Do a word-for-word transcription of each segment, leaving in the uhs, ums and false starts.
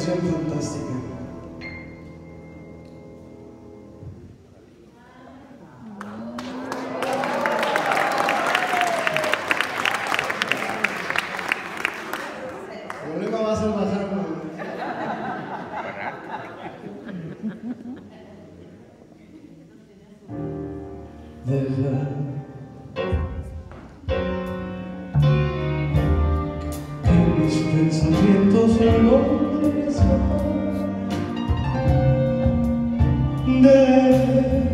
canción fantástica. El problema va a ser bajar por deja que mis pensamientos logren escapar de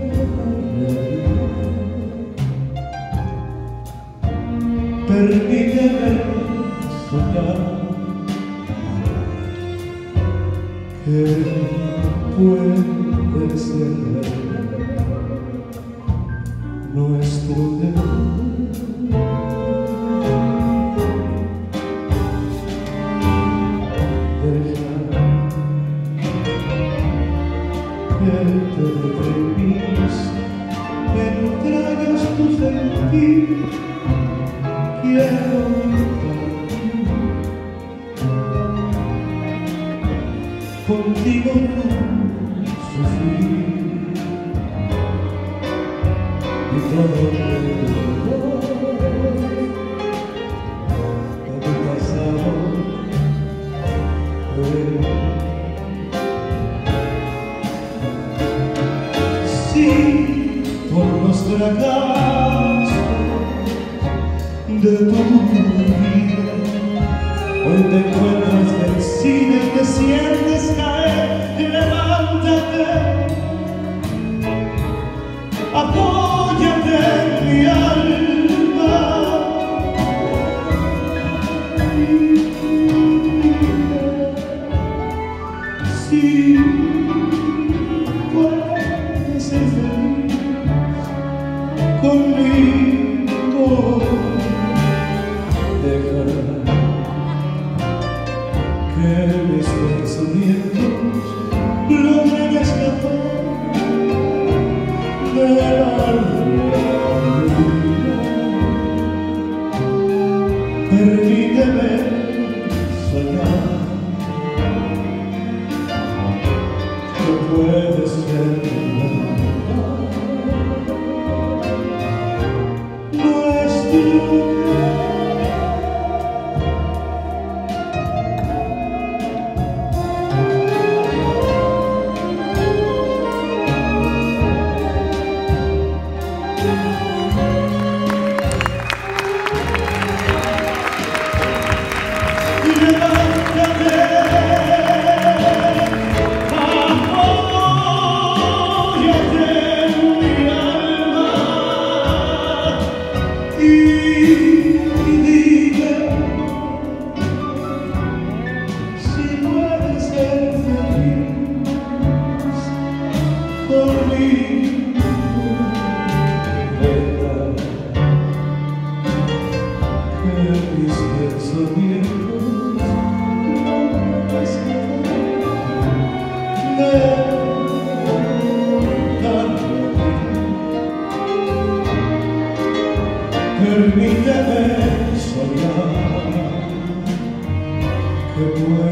permíteme soñar que puede ser nuestro deber. Entre mis entrañas tu sentir, quiero contigo sufrir y todo de tu pasado. Sí, por los fracasos de tu vida, hoy te encuentras vencida y te sientes caer. Levántate, apóyate en mi alma. Sí, puedes ser feliz conmigo. Deja que mis pensamientos logren escapar de la realidad. Permíteme soñar que puede ser nuestro. Permíteme soñar que puedo